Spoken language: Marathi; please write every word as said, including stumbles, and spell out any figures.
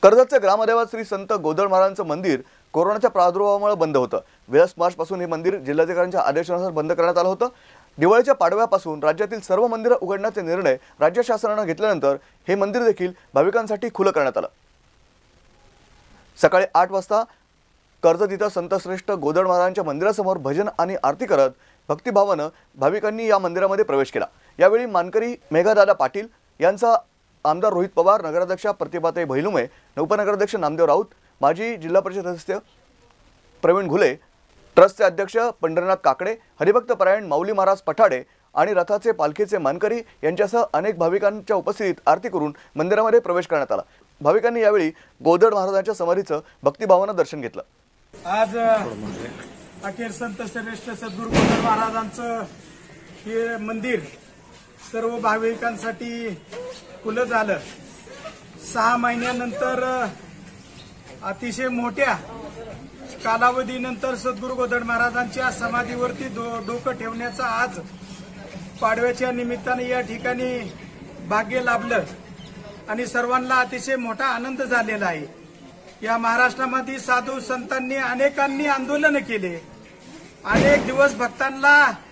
कर्जतचे ग्रामदैवत श्री संत गोदड महाराजांचं मंदिर कोरोनाच्या प्रादुर्भावामुळे बंद होतं। वीस मार्च पासून हे मंदिर जिल्हाधिकाऱ्यांच्या आदेशानुसार बंद करण्यात आलं होतं। दिवाळीच्या पाडव्यापासून राज्यातील सर्व मंदिरं उघडण्याचे निर्णय राज्य शासनाने घेतल्यानंतर हे मंदिर देखील भाविकांसाठी खुलं करण्यात आलं। सकाळी आठ वाजता कर्जत इथं संतश्रेष्ठ गोदड महाराजांच्या मंदिरासमोर भजन आणि आरती करत भक्तिभावानं भाविकांनी या मंदिरामध्ये प्रवेश केला। यावेळी मानकरी मेघादादा पाटील यांचा आमदार रोहित पवार, नगराध्यक्षा प्रतिभाताई भैलुमे, उपनगराध्यक्ष नामदेव राऊत, माजी जिल्हा परिषद सदस्य प्रवीण घुले, ट्रस्टचे अध्यक्ष पंढरीनाथ काकडे, हरिभक्त परायण माऊली महाराज पठाडे आणि रथाचे पालखीचे मानकरी यांच्यासह अनेक भाविकांच्या उपस्थितीत आरती करून मंदिरामध्ये प्रवेश करण्यात आला। भाविकांनी यावेळी गोदड महाराजांच्या समाधीचं भक्तिभावानं दर्शन घेतलं। आज अखेर संत श्रेष्ठ सद्गुरू गोदड महाराजांचं हे मंदिर सर्व भाविकांसाठी खुलं झालं। सहा महिन्यानंतर अतिशय मोठ्या कालावधीनंतर सद्गुरू गोदड महाराजांच्या समाधीवरती दो, डोकं ठेवण्याचा आज पाडव्याच्या निमित्ताने या ठिकाणी भाग्य लाभलं आणि सर्वांना अतिशय मोठा आनंद झालेला आहे। या महाराष्ट्रामध्ये साधू संतांनी अनेकांनी आंदोलन केले, अनेक दिवस भक्तांना